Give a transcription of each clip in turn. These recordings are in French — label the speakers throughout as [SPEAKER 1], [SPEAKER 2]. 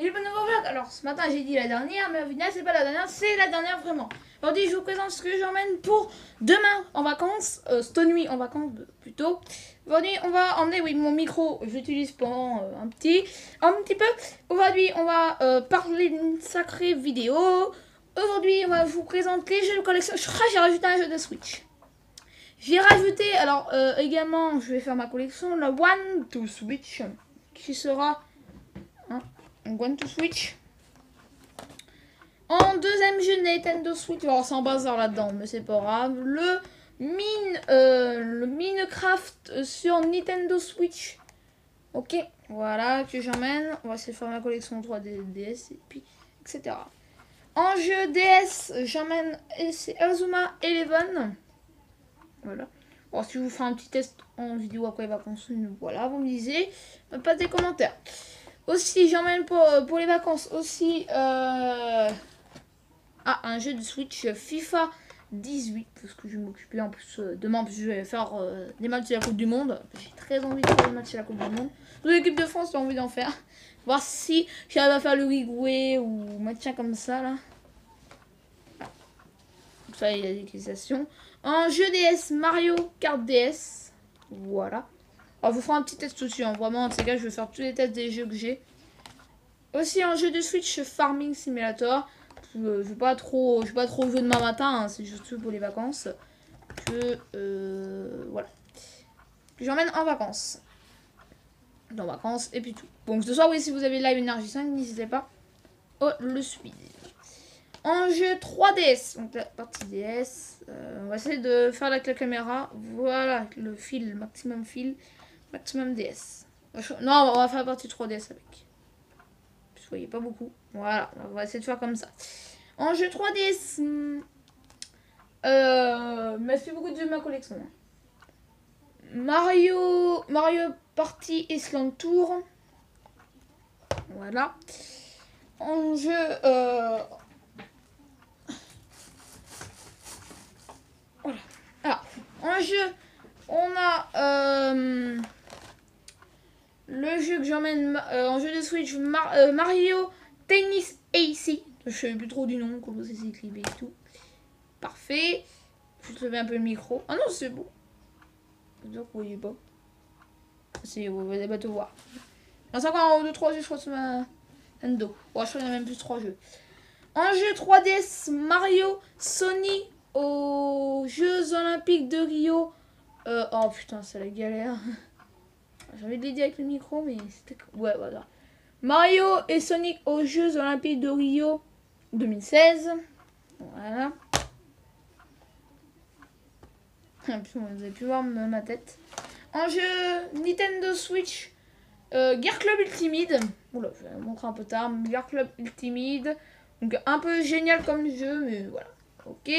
[SPEAKER 1] Salut pour nouveau vlog. Alors ce matin j'ai dit la dernière, mais au final c'est pas la dernière, c'est la dernière vraiment. Aujourd'hui je vous présente ce que j'emmène pour demain en vacances, cette nuit en vacances plutôt. Aujourd'hui on va emmener, oui, mon micro, j'utilise pendant un petit peu. Aujourd'hui on va parler d'une sacrée vidéo. Aujourd'hui on va vous présenter les jeux de collection. Je crois que j'ai rajouté un jeu de Switch. J'ai rajouté, alors également je vais faire ma collection, la One to Switch, qui sera... One to Switch. En deuxième jeu Nintendo Switch, alors c'est en bazar là-dedans, mais c'est pas grave. Le Minecraft sur Nintendo Switch. Ok, voilà que j'emmène. On va essayer de faire ma collection 3D DS et puis etc. En jeu DS, j'emmène Azuma Eleven. Voilà. Bon, si je vous fais un petit test en vidéo après les vacances, voilà, vous me disiez, pas des commentaires. Aussi, j'emmène pour les vacances aussi un jeu de Switch FIFA 18. Parce que je vais m'occuper en plus demain, parce que je vais faire des matchs de la Coupe du Monde. J'ai très envie de faire des matchs de la Coupe du Monde. Toute l'équipe de France a envie d'en faire. Voir si j'arrive à faire le Uruguay ou match comme ça là. Donc ça, il y a des utilisations. En jeu DS, Mario Kart DS. Voilà. Alors, je vous ferai un petit test aussi, hein. Vraiment, en ces cas, je vais faire tous les tests des jeux que j'ai. Aussi, un jeu de Switch, Farming Simulator. Je ne vais pas trop jouer demain matin, hein. C'est juste pour les vacances. Voilà. J'emmène en vacances. En vacances, et puis tout. Donc, ce soir, oui, si vous avez live énergie 5, n'hésitez pas. Oh, le suivre. En jeu 3DS, donc la partie DS, on va essayer de faire avec la caméra. Voilà, le fil, maximum DS. Non, on va faire la partie 3DS avec. Vous voyez pas beaucoup. Voilà, on va essayer de faire comme ça. En jeu 3DS, mais c'est beaucoup de jeux de ma collection. Mario Party Island Tour. Voilà. En jeu... Voilà. Alors, en jeu, on a le jeu que j'emmène en jeu de Switch, Mario Tennis AC. Je sais plus trop du nom, comment ça s'écrit et tout. Parfait. Je vais lever un peu le micro. Ah non, c'est beau. Vous voyez pas. Si, vous allez pas tout voir. Il y a encore 2-3 jeux, je crois, sur ma Nintendo. Ouais, je crois qu'il y en a même plus 3 jeux. En jeu 3DS, Mario Sonic aux Jeux Olympiques de Rio. Oh putain, c'est la galère. J'ai envie de l'aider avec le micro, mais c'était... Ouais, voilà. Mario et Sonic aux Jeux Olympiques de Rio 2016. Voilà. Vous avez pu voir ma tête. En jeu Nintendo Switch, Gear Club Ultimate. Oula, je vais vous montrer un peu tard. Gear Club Ultimate. Donc un peu génial comme jeu, mais voilà. Ok.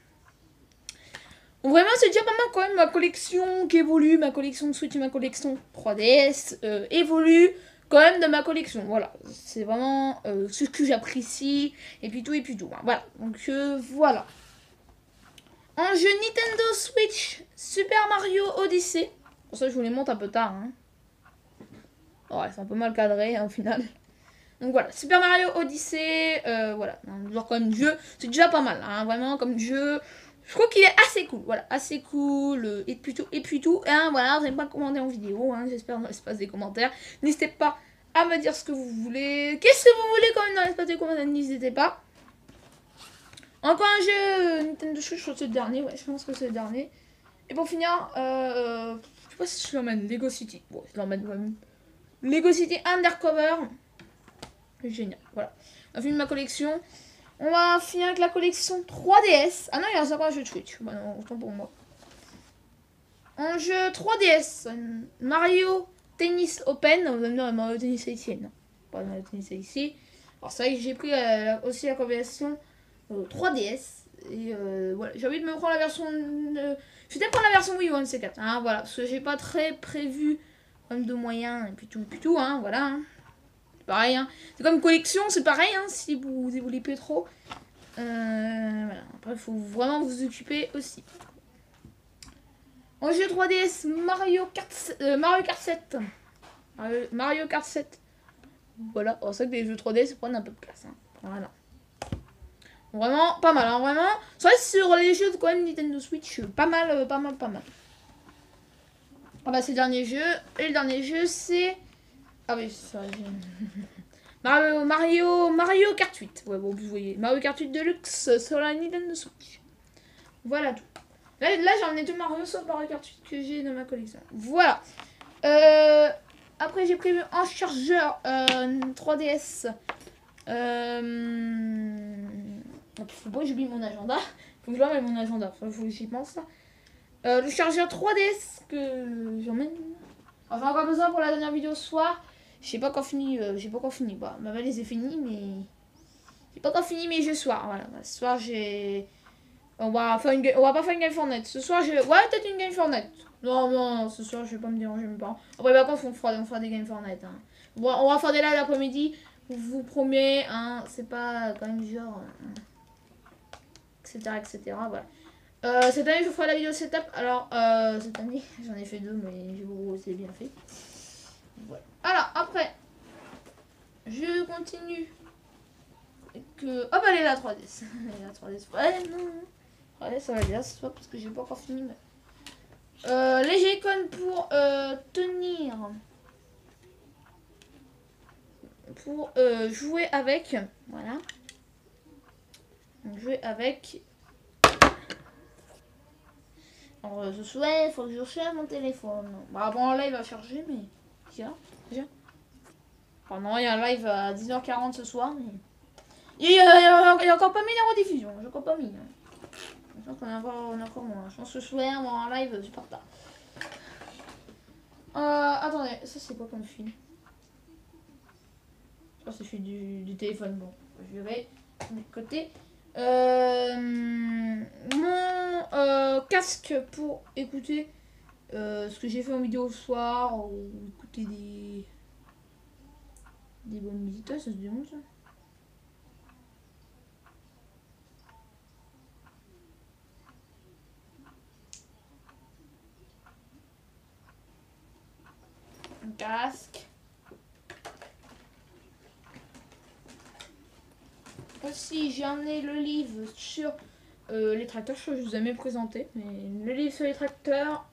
[SPEAKER 1] Donc, vraiment, c'est déjà pas mal quand même. Ma collection qui évolue, ma collection de Switch et ma collection 3DS évolue quand même de ma collection. Voilà, c'est vraiment ce que j'apprécie. Et puis tout, hein. Voilà, donc voilà. En jeu Nintendo Switch, Super Mario Odyssey. Pour ça, je vous les montre un peu tard. Hein. Ouais, c'est un peu mal cadré hein, au final. Donc voilà, Super Mario Odyssey, voilà, genre comme jeu, c'est déjà pas mal, hein, vraiment comme jeu. Je trouve qu'il est assez cool, voilà, assez cool, et puis tout, hein, voilà, vous n'avez pas commandé en vidéo, hein, j'espère dans l'espace des commentaires. N'hésitez pas à me dire ce que vous voulez, qu'est-ce que vous voulez quand même dans l'espace des commentaires, n'hésitez pas. Encore un jeu Nintendo Switch, je crois que c'est le dernier, ouais, je pense que c'est le dernier. Et pour finir, je sais pas si je l'emmène, Lego City, bon, je l'emmène quand même. Lego City Undercover. Génial, voilà. On a fini ma collection. On va finir avec la collection 3DS. Ah non, il y a encore un jeu de Switch. Bah non, autant pour moi. En jeu 3DS, Mario Tennis Open. Vous allez me dire Mario Tennis ici. Non, pas Mario Tennis ici. Alors c'est vrai que j'ai pris aussi la version 3DS. Et voilà, j'ai envie de me prendre la version... Je vais peut-être prendre la version Wii U, C4. Hein, voilà, parce que j'ai pas très prévu même de moyens. Et puis tout, hein, voilà. Hein. Pareil, hein. C'est comme collection, c'est pareil, hein, si vous évoluez plus trop. Voilà. Après, il faut vraiment vous occuper aussi. En jeu 3DS, Mario Kart 7. Mario Kart 7. Voilà, c'est vrai que les jeux 3D se prennent un peu de place. Hein. Voilà. Vraiment pas mal, hein, vraiment. C'est vrai que sur les jeux de quand même Nintendo Switch, pas mal, pas mal, pas mal. Ah bah c'est le dernier jeu. Et le dernier jeu c'est... Ah oui, c'est vrai. Mario Kart 8. Ouais, bon, vous voyez. Mario Kart 8 Deluxe sur la Nintendo Switch. Voilà tout. Là j'en ai deux Mario sauf Mario Kart 8 que j'ai dans ma collection. Voilà. Après j'ai prévu un chargeur 3DS. Faut pas que j'oublie mon agenda. Faut que je l'emmène mon agenda. Faut que j'y pense. Le chargeur 3DS que j'emmène. Enfin encore besoin pour la dernière vidéo ce soir. J'ai pas encore fini. Bah, ma valise est finie mais j'ai pas encore fini mes jeux ce soir. Voilà. Ce soir j'ai. On va pas faire une game Fortnite. Ce soir j'ai. Ouais peut-être une game Fortnite. Non, ce soir je vais pas me déranger mes parents. Après les vacances on fera des games Fortnite. Hein. On va faire des lives l'après-midi. Je vous promets, hein, c'est pas quand même genre. Etc. Voilà. Cette année je vous ferai la vidéo setup. Alors cette année j'en ai fait deux mais je vous c'est bien fait. Voilà. Alors après je continue que. Oh bah elle est la 3DS. La 3DS. Ouais non. Ouais ça va bien ce soir parce que j'ai pas encore fini. Mais... les Joy-Con pour tenir. Pour jouer avec. Voilà. Donc, jouer avec. Alors, ce soir, il faut que je recharge mon téléphone. Bah, bon, là, il va charger, mais. Tiens, déjà. Enfin, non, il y a un live à 10h40 ce soir, mais. Il y a encore pas mis la rediffusion. J'ai encore pas mis. Je pense qu'on on est encore moins. Je pense que ce soir, on va un live super tard. Attendez, ça c'est quoi comme film? Je pense que c'est du téléphone. Bon, je vais de côté. Mon casque pour écouter ce que j'ai fait en vidéo ce soir ou écouter des bonnes musiques. Ça se démonte ça. Un casque. Aussi j'en ai le livre sur les tracteurs. Je vous ai jamais présenté, mais le livre sur les tracteurs.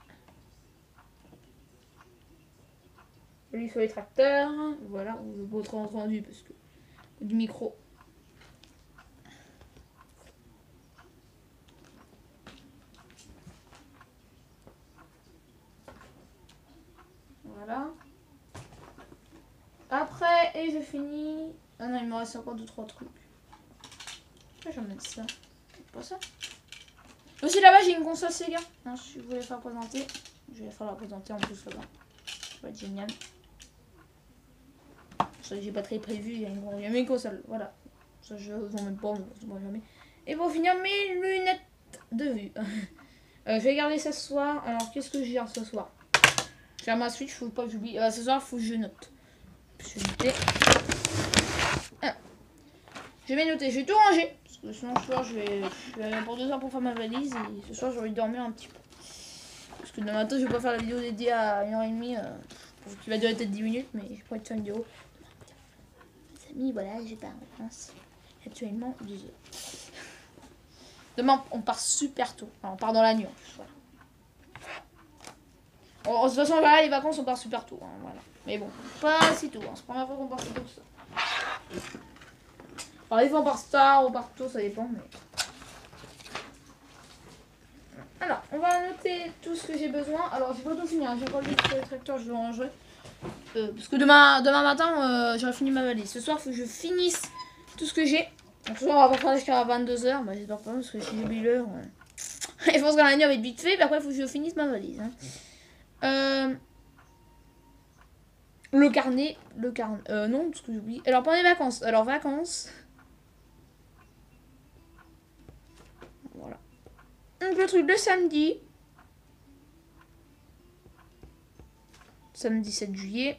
[SPEAKER 1] Le livre sur les tracteurs. Voilà, votre entendu parce que du micro. Voilà. Après, et je finis. Ah non, il me reste encore 2-3 trucs. Pourquoi j'emmène ça? Pas ça. Aussi là-bas, j'ai une console Sega. Hein, si vous voulez faire présenter, je vais faire la présenter en plus là-bas. Ça va être génial. Ça, j'ai pas très prévu. Il y a mes consoles. Voilà. Ça, je vous en mets pas, mais jamais. Et pour finir, mes lunettes de vue. Je vais garder ça ce soir. Alors, qu'est-ce que je garde ce soir? J'ai ma Switch, faut pas que j'oublie. Ce soir, faut que je note. Je vais noter. Je vais noter, je vais tout ranger. Parce que sinon, ce soir, je vais pour 2 heures pour faire ma valise. Et ce soir, j'ai envie de dormir un petit peu. Parce que demain matin, je vais pas faire la vidéo dédiée à 1h30. Qui va durer peut-être 10 minutes. Mais je pourrais te faire une vidéo. Les amis, voilà, j'ai pas en vacances. Actuellement, 2 heures. Demain, on part super tôt. Enfin, on part dans la nuit en plus. Voilà. De toute façon, voilà, les vacances, on part super tôt. Hein, voilà. Mais bon, pas si tôt. Hein. C'est la première fois qu'on part si tôt. Ça. Enfin, des fois, on part tard, on part tôt, ça dépend. Mais... Alors, on va noter tout ce que j'ai besoin. Alors, j'ai pas tout fini. Hein. J'ai encore le livre sur les tracteurs, je vais ranger. Parce que demain matin, j'aurai fini ma valise. Ce soir, il faut que je finisse tout ce que j'ai. Donc, ce soir, on va pas faire jusqu'à 22h. Bah, j'espère pas, parce que si j'oublie l'heure. Je pense que la nuit va être vite fait. Mais après, il faut que je finisse ma valise. Hein. Le carnet. Non, parce que j'oublie. Alors, pendant les vacances. Alors, vacances. Voilà. Donc, le truc de samedi. Samedi 7 juillet.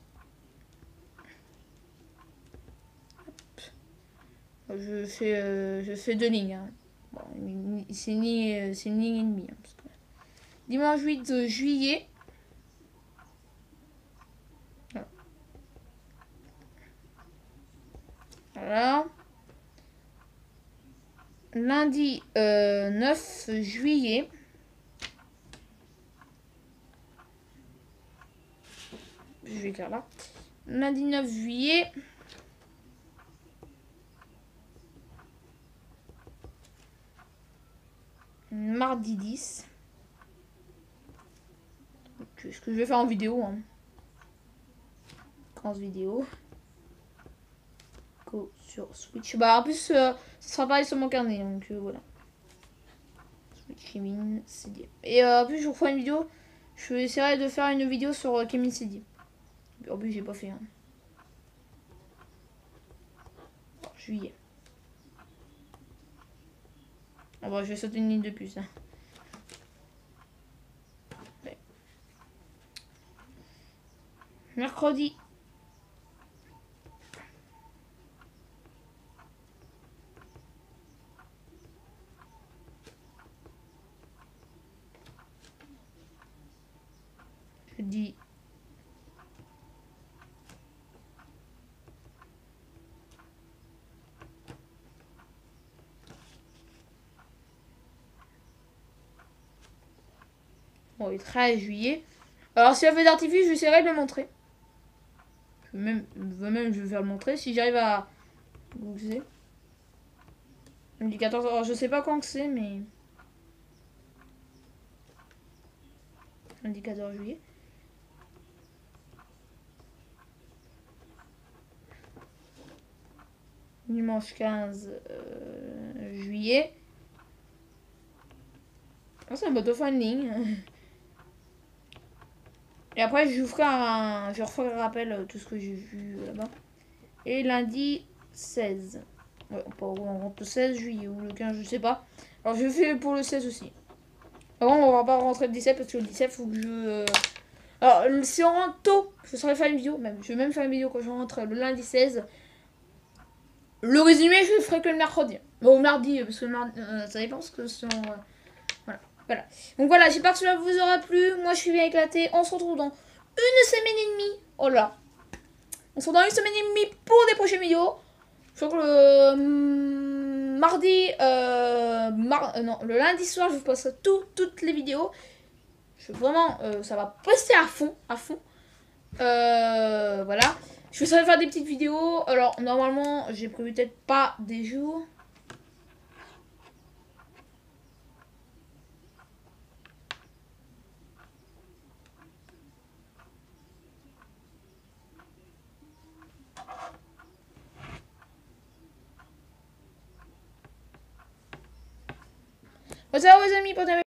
[SPEAKER 1] Hop. Je fais 2 lignes. Hein. Bon, c'est une ligne et demie. Hein, parce que... Dimanche 8 juillet. Voilà. Voilà. Lundi 9 juillet. Je vais écrire là. Lundi 9 juillet. Mardi 10. Ce que je vais faire en vidéo. Hein. Vidéo. Go sur Switch. Bah en plus, ça sera pareil sur mon carnet. Donc voilà. Switch Kemin CD. Et en plus, je vous ferai une vidéo. Je essaierai de faire une vidéo sur Kemin CD. En plus, j'ai pas fait. Hein. Bon, juillet. Ah bon, je vais sauter une ligne de plus. Hein. Ouais. Mercredi. Jeudi. Bon, le 13 juillet. Alors, si y a fait d'artifice, j'essaierai de le montrer. Même, je vais faire le montrer. Si j'arrive à googler. Du 14. Alors, je sais pas quand que c'est, mais. Lundi 14 juillet. Dimanche 15 juillet. Oh, c'est un bateau en ligne. Et après, je vous ferai je referai un rappel tout ce que j'ai vu là-bas. Et lundi 16. Ouais, on rentre le 16 juillet ou le 15, je sais pas. Alors, je fais pour le 16 aussi. Avant, on va pas rentrer le 17 parce que le 17, faut que je. Alors, si on rentre tôt, je saurais faire une vidéo. Même. Je vais même faire une vidéo quand je rentre le lundi 16. Le résumé, je le ferai que le mercredi. Bon, mardi, parce que le mardi, ça dépend parce que si on. Voilà. Donc voilà, j'espère que cela vous aura plu. Moi, je suis bien éclatée. On se retrouve dans une semaine et demie. Oh là. On se retrouve dans une semaine et demie pour des prochaines vidéos. Je crois que le mardi, non, le lundi soir, je vous posterai toutes les vidéos. Vraiment, ça va passer à fond, voilà. Je vais essayer de faire des petites vidéos. Alors, normalement, j'ai prévu peut-être pas des jours. Ciao les amis,